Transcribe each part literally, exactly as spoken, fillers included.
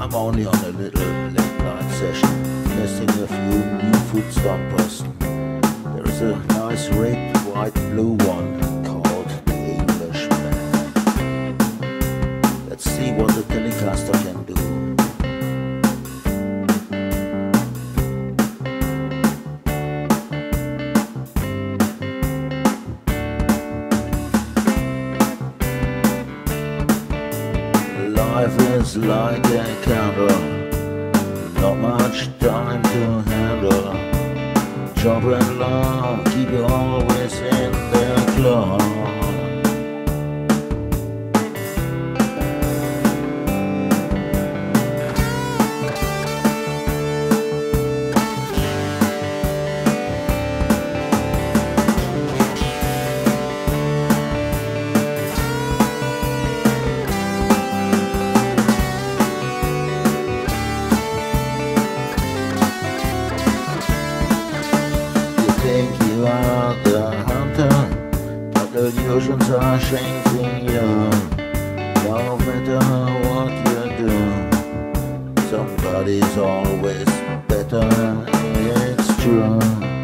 I'm only on a little late night session, testing a few new food stompers. There is a nice red, white, blue one called the Englishman. Let's see what the Telecaster can do. Life is like a candle, not much time to handle. Job and love keep you always in their claw. You are the hunter, but the illusions are changing you. No matter what you do, somebody's always better, it's true.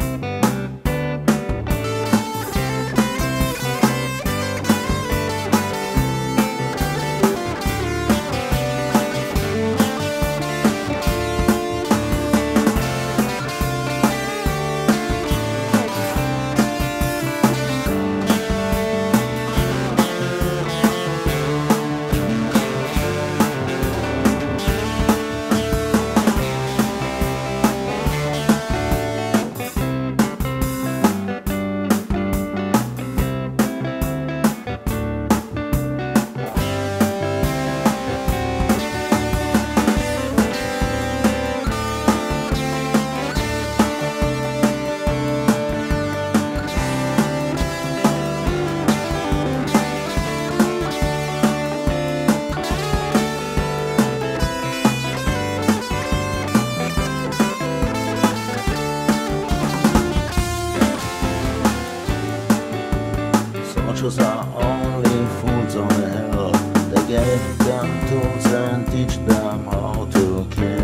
Soldiers are only fools on the hill. They gave them tools and teach them how to kill.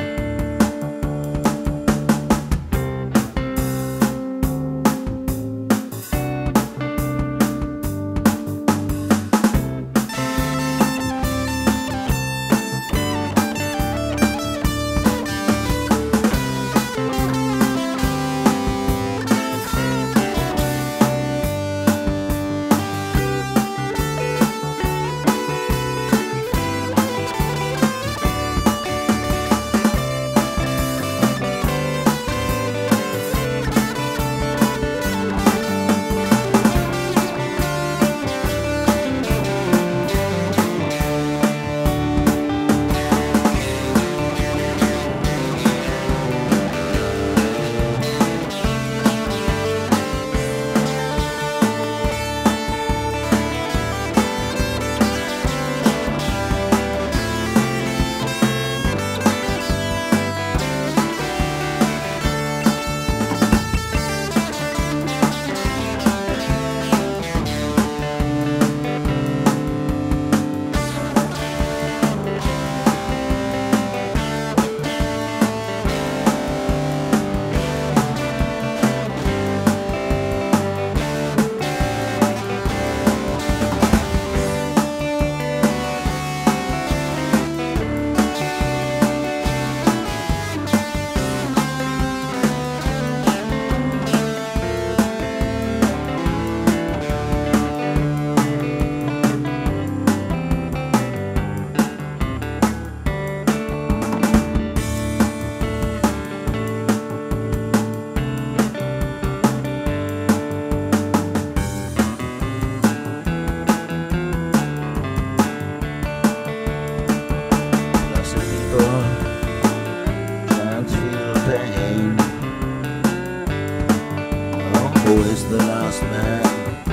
Who is the last man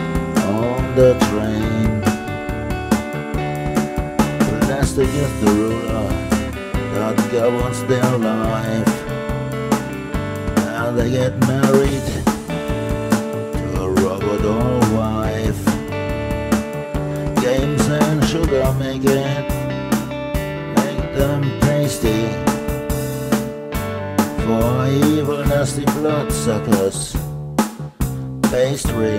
on the train? Plastic is the ruler that governs their life, and they get married to a robot or wife. Games and sugar make it, make them pay. tasty for evil nasty bloodsuckers. Pastry,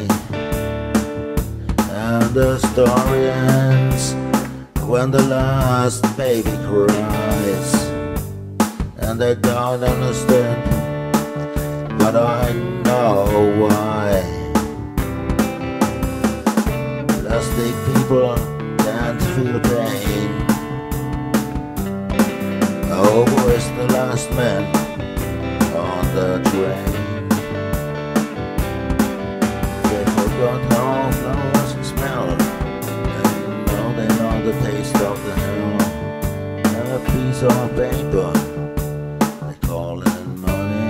and the story ends when the last baby cries, and they don't understand, but I know why. Plastic people can't feel pain. Oh, who is the last man on the train? They forgot how flowers smell, and now they know the taste of the hell. A piece of paper, they call it money.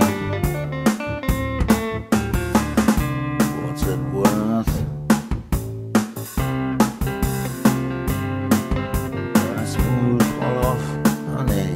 What's it worth? A spool full of honey.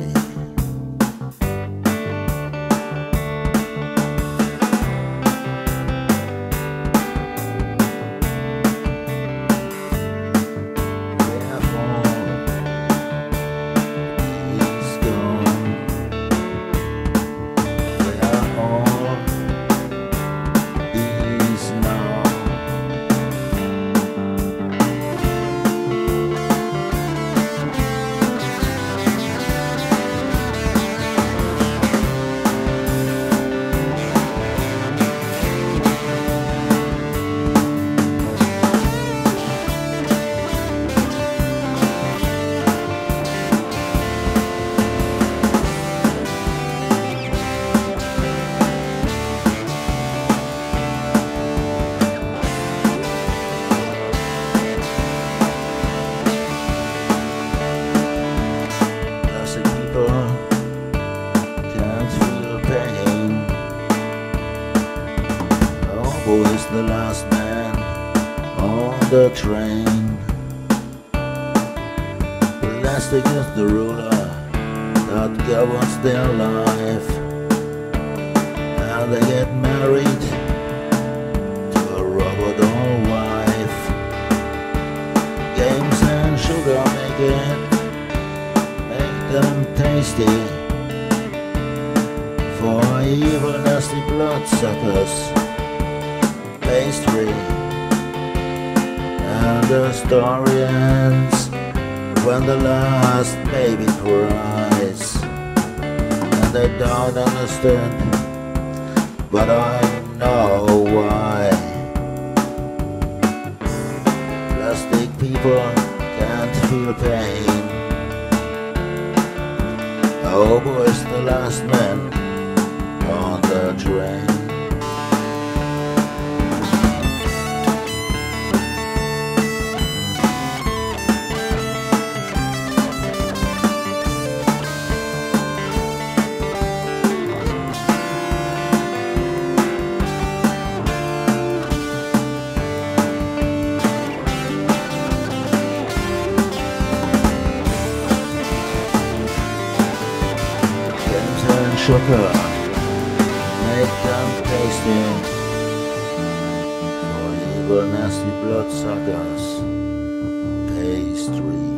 Who is the last man on the train? Plastic is the ruler that governs their life, and they get married to a robot or wife. Games and sugar make it, make them tasty for evil nasty bloodsuckers. Pastry, and the story ends when the last baby cries, and they don't understand, but I know why. Plastic people can't feel pain. Oh, who is the last man on the train? Sugar, make them tasty for evil nasty bloodsuckers. Pastry.